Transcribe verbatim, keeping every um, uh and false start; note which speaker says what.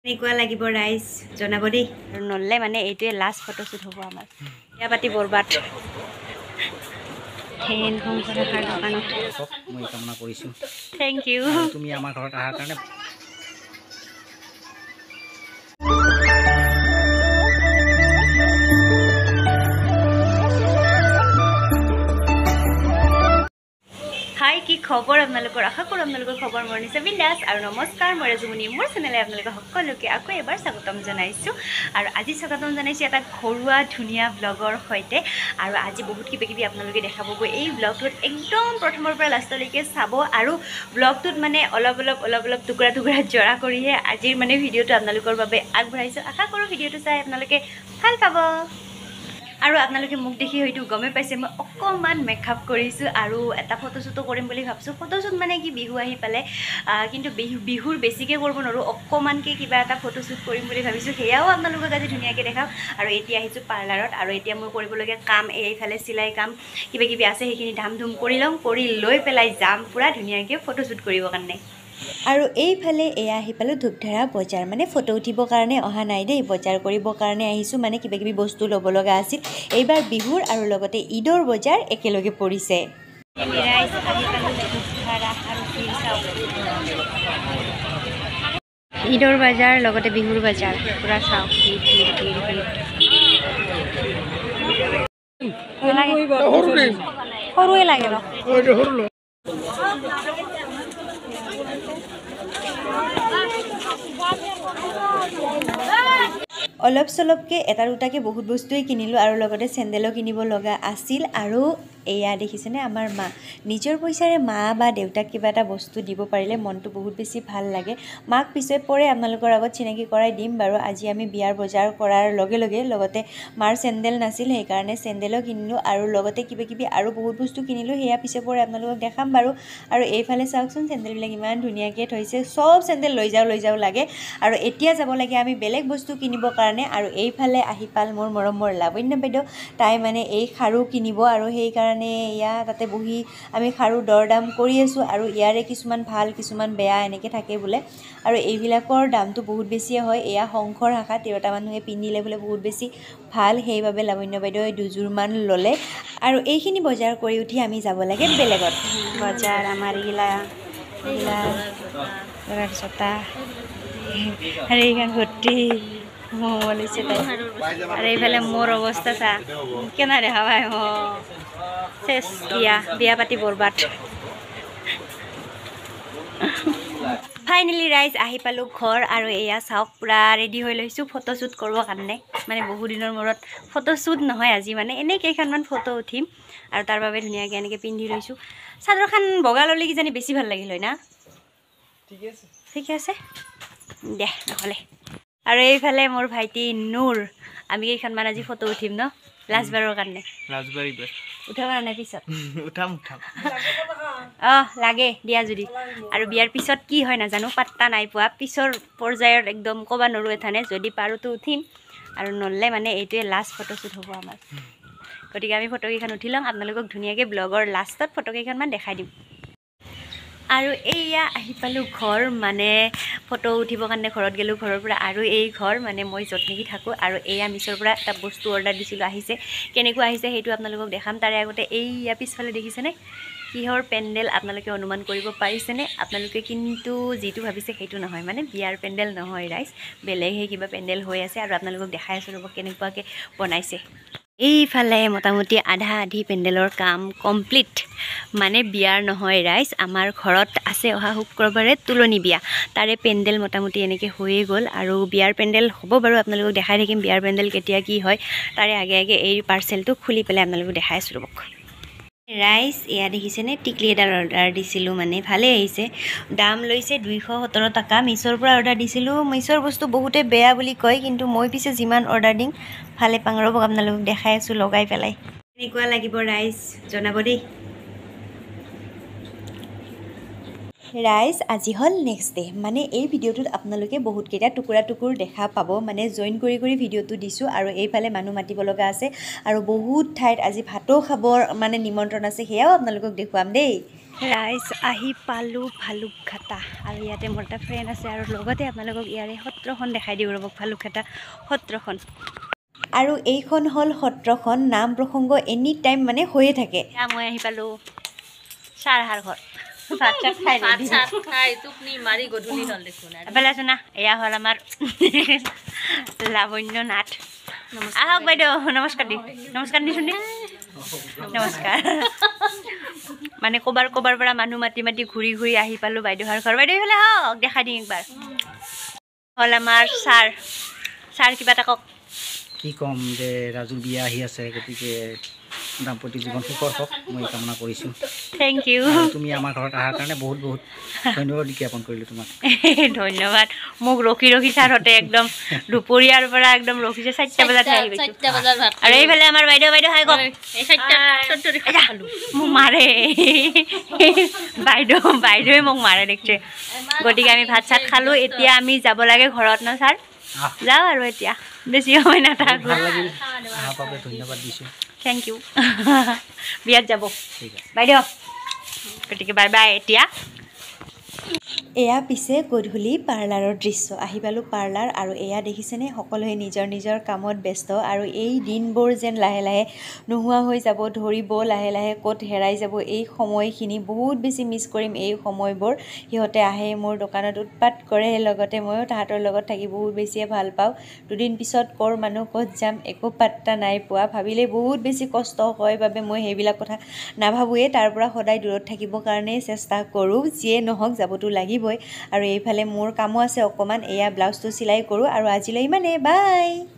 Speaker 1: এনেকুৱা লাগিব ৰাইজ জনাব দেই আৰু নললে মানে এইটোৱে লাষ্ট ফটোশ্বুট হ'ব আমাৰ বিয়া পাতি বৰবাদ হেন সংসাৰ আহাৰ দোকানত
Speaker 2: মই কামনা কৰিছোঁ
Speaker 1: থেংক ইউ
Speaker 2: তুমি আমাৰ ঘৰত অহাৰ কাৰণে
Speaker 1: হাই কি খবৰ আপোনালোকৰ আশা কৰোঁ আপোনালোকৰ খবৰ মোৰ নিচে বিন্দাছ আৰু নমস্কাৰ মই ৰাজুমণি মোৰ চেনেলে আপোনালোকক সকলোকে আকৌ এবাৰ স্বাগতম জনাইছোঁ আৰু আজি স্বাগতম জনাইছোঁ এটা ঘৰুৱা ধুনীয়া ব্লগৰ সৈতে আৰু আজি বহুত কিবা কিবি আপোনালোকে দেখাবগৈ এই ব্লগটোত একদম প্ৰথমৰ পৰা লাষ্টলৈকে চাব আৰু ব্লগটোত মানে অলপ অলপ অলপ অলপ টুকুৰা টুকুৰা জৰা কৰিহে আজিৰ মানে ভিডিঅ'টো আপোনালোকৰ বাবে আগবঢ়াইছোঁ আশা কৰোঁ ভিডিঅ'টো চাই আপোনালোকে ভাল পাব আৰু আপোনালোকে মোক দেখি হয়তো গমে পাইছে মই অকণমান মেকআপ কৰিছোঁ আৰু এটা ফটোশ্বুটো কৰিম বুলি ভাবিছোঁ ফটোশ্বুট মানে কি বিহু আহি পালে কিন্তু বিহু বিহুৰ বেছিকৈ কৰিব নোৱাৰোঁ অকণমানকৈ কিবা এটা ফটোশ্বুট কৰিম বুলি ভাবিছোঁ সেয়াও আপোনালোকক আজি ধুনীয়াকৈ দেখাম আৰু এতিয়া আহিছোঁ পাৰ্লাৰত আৰু এতিয়া মোৰ কৰিবলগীয়া কাম এইফালে চিলাই কাম কিবা কিবি আছে সেইখিনি ধাম ধুম কৰি ল'ম কৰি লৈ পেলাই যাম পূৰা ধুনীয়াকৈ ফটোশ্বুট কৰিবৰ কাৰণে আৰু এইফালে এয়া আহি পালোঁ ধূপধাৰা বজাৰ মানে ফটো উঠিবৰ কাৰণে অহা নাই দেই বজাৰ কৰিবৰ কাৰণে আহিছোঁ মানে কিবা কিবি বস্তু ল'ব লগা আছিল এইবাৰ বিহুৰ আৰু লগতে ঈদৰ বজাৰ একেলগে পৰিছে ঈদৰ বজাৰ লগতে বিহুৰ বজাৰ পূৰা চাওক সৰুৱে লাগে ৰ অলপ চলপকৈ এটা দুটাকৈ বহুত বস্তুৱেই কিনিলোঁ আৰু লগতে চেণ্ডেলো কিনিব লগা আছিল আৰু এয়া দেখিছেনে আমাৰ মা নিজৰ পইচাৰে মা বা দেউতাক কিবা এটা বস্তু দিব পাৰিলে মনটো বহুত বেছি ভাল লাগে মাক পিছে পৰে আপোনালোকৰ আগত চিনাকি কৰাই দিম বাৰু আজি আমি বিয়াৰ বজাৰ কৰাৰ লগে লগে লগতে মাৰ চেণ্ডেল নাছিল সেইকাৰণে চেণ্ডেলো কিনিলোঁ আৰু লগতে কিবা কিবি আৰু বহুত বস্তু কিনিলোঁ সেয়া পিছে পৰে আপোনালোকক দেখাম বাৰু আৰু এইফালে চাওকচোন চেণ্ডেলবিলাক ইমান ধুনীয়াকৈ থৈছে চব চেণ্ডেল লৈ যাওঁ লৈ যাওঁ লাগে আৰু এতিয়া যাব লাগে আমি বেলেগ বস্তু কিনিবৰ কাৰণে আৰু এইফালে আহি পাল মোৰ মৰমৰ লাৱণ্য বাইদেউ তাই মানে এই খাৰু কিনিব আৰু সেইকাৰণে এয়া তাতে বহি আমি খাৰু দৰ দাম কৰি আছোঁ আৰু ইয়াৰে কিছুমান ভাল কিছুমান বেয়া এনেকৈ থাকে বোলে আৰু এইবিলাকৰ দামটো বহুত বেছিয়ে হয় এয়া শংকৰ শাখা তিৰোতা মানুহে পিন্ধিলে বোলে বহুত বেছি ভাল সেইবাবে লাৱণ্য বাইদেৱে দুযোৰমান ল'লে আৰু এইখিনি বজাৰ কৰি উঠি আমি যাব লাগে বেলেগত বজাৰ আমাৰ এইগিলা এইগিলা জোতা আৰু এইখন ভৰ্তি ম'ম' লৈছে তাই আৰু এইফালে মোৰ অৱস্থা চা কেনে দেখা পাই অঁ চেচ বিয়া বিয়া পাতি বৰবাদ ফাইনেলি ৰাইজ আহি পালোঁ ঘৰ আৰু এয়া চাওক পূৰা ৰেডি হৈ লৈছোঁ ফটোশ্বুট কৰিবৰ কাৰণে মানে বহুদিনৰ মূৰত ফটোশ্বুট নহয় আজি মানে এনেই কেইখনমান ফটো উঠিম আৰু তাৰ বাবে ধুনীয়াকৈ এনেকৈ পিন্ধি লৈছোঁ চাদৰখন বগা ল'লে কিজানি বেছি ভাল লাগিল হয় না ঠিকে আছে দে নহ'লে আৰু এইফালে মোৰ ভাইটি নুৰ আমি কেইখনমান আজি ফটো উঠিম ন লাষ্টবাৰৰ কাৰণে উঠাব নাই পিছত
Speaker 2: উঠাম উঠাম
Speaker 1: অঁ লাগে দিয়া যদি আৰু বিয়াৰ পিছত কি হয় নাজানো পাত্তা নাই পোৱা পিছৰ পৰ্যায়ত একদম ক'ব নোৱাৰোঁ এথানে যদি পাৰোঁতো উঠিম আৰু নললে মানে এইটোৱে লাষ্ট ফটোশ্বুট হ'ব আমাৰ গতিকে আমি ফটোকেইখন উঠি ল'ম আপোনালোকক ধুনীয়াকৈ ব্লগৰ লাষ্টত ফটোকেইখনমান দেখাই দিম আৰু এইয়া আহি পালোঁ ঘৰ মানে ফটো উঠিবৰ কাৰণে ঘৰত গ'লোঁ ঘৰৰ পৰা আৰু এই ঘৰ মানে মই য'ত নেকি থাকোঁ আৰু এয়া মিছৰ পৰা এটা বস্তু অৰ্ডাৰ দিছিলোঁ আহিছে কেনেকুৱা আহিছে সেইটো আপোনালোকক দেখাম তাৰে আগতে এইয়া পিছফালে দেখিছেনে কিহৰ পেণ্ডেল আপোনালোকে অনুমান কৰিব পাৰিছেনে আপোনালোকে কিন্তু যিটো ভাবিছে সেইটো নহয় মানে বিয়াৰ পেণ্ডেল নহয় ৰাইজ বেলেগহে কিবা পেণ্ডেল হৈ আছে আৰু আপোনালোকক দেখাই আছোঁ ৰ'ব কেনেকুৱাকৈ বনাইছে এইফালে মোটামুটি আধা আধি পেণ্ডেলৰ কাম কমপ্লিট মানে বিয়াৰ নহয় ৰাইজ আমাৰ ঘৰত আছে অহা শুক্ৰবাৰে তুলনি বিয়া তাৰে পেণ্ডেল মোটামুটি এনেকৈ হৈয়ে গ'ল আৰু বিয়াৰ পেণ্ডেল হ'ব বাৰু আপোনালোকক দেখাই থাকিম বিয়াৰ পেণ্ডেল কেতিয়া কি হয় তাৰে আগে আগে এই পাৰ্চেলটো খুলি পেলাই আপোনালোকক দেখাই আছোঁ ৰ'বক ৰাইজ এয়া দেখিছেনে টিকলি এডাল অৰ্ডাৰ দিছিলোঁ মানে ভালেই আহিছে দাম লৈছে দুইশ সোতৰ টকা মিছৰ পৰা অৰ্ডাৰ দিছিলোঁ মিছৰ বস্তু বহুতে বেয়া বুলি কয় কিন্তু মই পিছে যিমান অৰ্ডাৰ দিম ভালে পাং ৰ'বক আপোনালোকক দেখাই আছোঁ লগাই পেলাই এনেকুৱা লাগিব ৰাইজ জনাব দেই ৰাইজ আজি হ'ল নেক্সট ডে মানে এই ভিডিঅ'টোত আপোনালোকে বহুতকেইটা টুকুৰা টুকুৰ দেখা পাব মানে জইন কৰি কৰি ভিডিঅ'টো দিছোঁ আৰু এইফালে মানুহ মাতিব লগা আছে আৰু বহুত ঠাইত আজি ভাতো খাবৰ মানে নিমন্ত্ৰণ আছে সেয়াও আপোনালোকক দেখুৱাম দেই ৰাইজ আহি পালোঁ ভালুকঘাটা আৰু ইয়াতে মোৰ এটা ফ্ৰেণ্ড আছে আৰু লগতে আপোনালোকক ইয়াৰে সত্ৰখন দেখাই দিওঁ ৰ'ব ভালুকঘাটা সত্ৰখন আৰু এইখন হ'ল সত্ৰখন নাম প্ৰসংগ এনি টাইম মানে হৈয়ে থাকে মই আহি পালোঁ চাৰহাৰ ঘৰ ভাত চাত খাই
Speaker 3: ভাত চাত খাই টোপনি মাৰি গধূলি হ'ল দেখোন
Speaker 1: এফালে আছে না এয়া হ'ল আমাৰ লাৱণ্য নাথ আহক বাইদেউ নমস্কাৰ দি নমস্কাৰ দিছোঁ নি নমস্কাৰ মানে ক'বাৰ ক'বাৰ পৰা মানুহ মাতি মাতি ঘূৰি ঘূৰি আহি পালোঁ বাইদেউহাৰ ঘৰ বাইদেউ এইফালে হওক দেখাই দিম একবাৰ হ'ল আমাৰ ছাৰ ছাৰ কিবা এটা কওক
Speaker 2: কি ক'ম যে ৰাজুৰ বিয়া আহি আছে গতিকে দাম্পত্য জীৱন সুখৰ হওক মই কামনা কৰিছোঁ
Speaker 1: থেংক ইউ
Speaker 2: তুমি আমাৰ ঘৰত অহাৰ কাৰণে বহুত বহুত ধন্যবাদ জ্ঞাপন কৰিলোঁ তোমাক
Speaker 1: ধন্যবাদ মোক ৰখি ৰখি ছাৰহঁতে একদম দুপৰীয়াৰ পৰা একদম ৰখিছে চাৰিটা বজাত আহি গৈছোঁ
Speaker 3: চাৰিটা বজাৰ ভাত
Speaker 1: আৰু এইফালে আমাৰ বাইদেউ বাইদেউ হাই কওক
Speaker 3: এই চাৰিটা চত্তৰি খালোঁ
Speaker 1: মোক মাৰে বাইদেউ বাইদেৱে মোক মাৰে দেখিছে গতিকে আমি ভাত চাত খালোঁ এতিয়া আমি যাব লাগে ঘৰত ন ছাৰ যাওঁ আৰু এতিয়া বেছি সময় নাথাকোঁ
Speaker 2: ভাল লাগিল অহাৰ বাবে ধন্যবাদ দিছোঁ
Speaker 1: থেংক ইউ বিয়াত যাব
Speaker 2: ঠিক আছে
Speaker 1: বাইদেউ গতিকে বাই বাই এতিয়া এয়া পিছে গধূলি পাৰ্লাৰৰ দৃশ্য আহি পালোঁ পাৰ্লাৰ আৰু এয়া দেখিছেনে সকলোৱে নিজৰ নিজৰ কামত ব্যস্ত আৰু এই দিনবোৰ যেন লাহে লাহে নোহোৱা হৈ যাব ধৰিব লাহে লাহে ক'ত হেৰাই যাব এই সময়খিনি বহুত বেছি মিছ কৰিম এই সময়বোৰ সিহঁতে আহে মোৰ দোকানত উৎপাত কৰে লগতে ময়ো তাহাঁতৰ লগত থাকি বহুত বেছিয়ে ভাল পাওঁ দুদিন পিছত ক'ৰ মানুহ ক'ত যাম একো পাত্তা নাই পোৱা ভাবিলে বহুত বেছি কষ্ট হয় বাবে মই সেইবিলাক কথা নাভাবোঁৱেই তাৰ পৰা সদায় দূৰত থাকিবৰ কাৰণে চেষ্টা কৰোঁ যিয়ে নহওক যাবতো লাগিব আৰু এইফালে মোৰ কামো আছে অকণমান এয়া ব্লাউজটো চিলাই কৰোঁ আৰু আজিলৈ ইমানে বাই